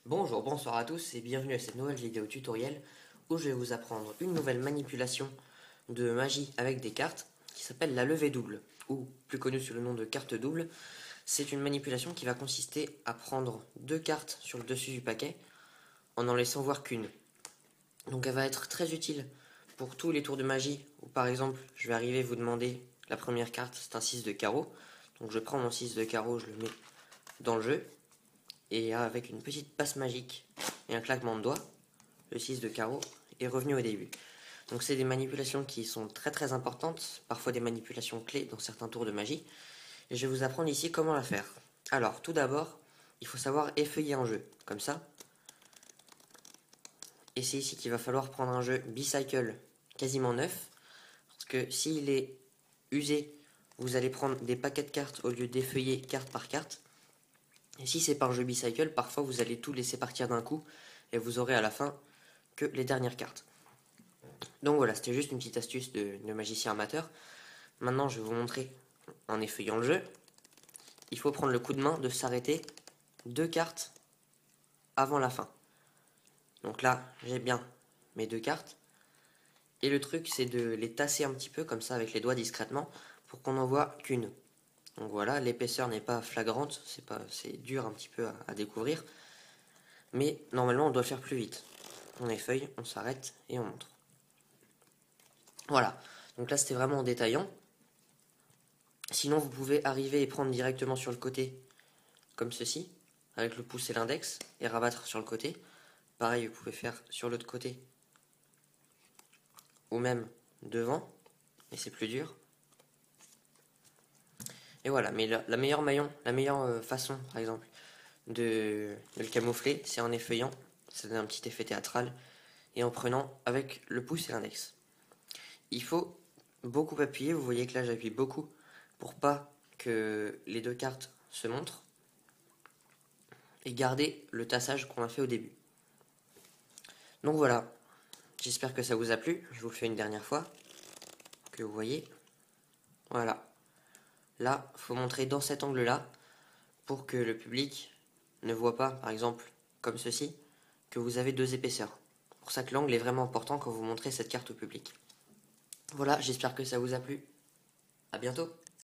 Bonjour, bonsoir à tous et bienvenue à cette nouvelle vidéo tutoriel où je vais vous apprendre une nouvelle manipulation de magie avec des cartes qui s'appelle la levée double ou plus connue sous le nom de carte double. C'est une manipulation qui va consister à prendre deux cartes sur le dessus du paquet en n'en laissant voir qu'une. Donc elle va être très utile pour tous les tours de magie où par exemple je vais arriver vous demander la première carte, c'est un 6 de carreau. Donc je prends mon 6 de carreau, je le mets dans le jeu. Et avec une petite passe magique et un claquement de doigts, le 6 de carreau est revenu au début. Donc c'est des manipulations qui sont très très importantes, parfois des manipulations clés dans certains tours de magie. Et je vais vous apprendre ici comment la faire. Alors tout d'abord, il faut savoir effeuiller un jeu, comme ça. Et c'est ici qu'il va falloir prendre un jeu Bicycle quasiment neuf, parce que s'il est usé, vous allez prendre des paquets de cartes au lieu d'effeuiller carte par carte. Et si c'est par jeu Bicycle, parfois vous allez tout laisser partir d'un coup et vous aurez à la fin que les dernières cartes. Donc voilà, c'était juste une petite astuce de magicien amateur. Maintenant, je vais vous montrer en effeuillant le jeu. Il faut prendre le coup de main de s'arrêter deux cartes avant la fin. Donc là, j'ai bien mes deux cartes. Et le truc, c'est de les tasser un petit peu comme ça avec les doigts discrètement pour qu'on n'en voit qu'une. Donc voilà, l'épaisseur n'est pas flagrante, c'est dur un petit peu à découvrir. Mais normalement, on doit le faire plus vite. On effeuille, on s'arrête et on montre. Voilà, donc là c'était vraiment en détaillant. Sinon, vous pouvez arriver et prendre directement sur le côté, comme ceci, avec le pouce et l'index, et rabattre sur le côté. Pareil, vous pouvez faire sur l'autre côté, ou même devant, mais c'est plus dur. Et voilà, mais la meilleure la meilleure façon, par exemple, de le camoufler, c'est en effeuillant, ça donne un petit effet théâtral, et en prenant avec le pouce et l'index. Il faut beaucoup appuyer, vous voyez que là j'appuie beaucoup pour pas que les deux cartes se montrent, et garder le tassage qu'on a fait au début. Donc voilà, j'espère que ça vous a plu, je vous le fais une dernière fois, que vous voyez. Voilà, là, il faut montrer dans cet angle-là, pour que le public ne voit pas, par exemple, comme ceci, que vous avez deux épaisseurs. C'est pour ça que l'angle est vraiment important quand vous montrez cette carte au public. Voilà, j'espère que ça vous a plu. À bientôt.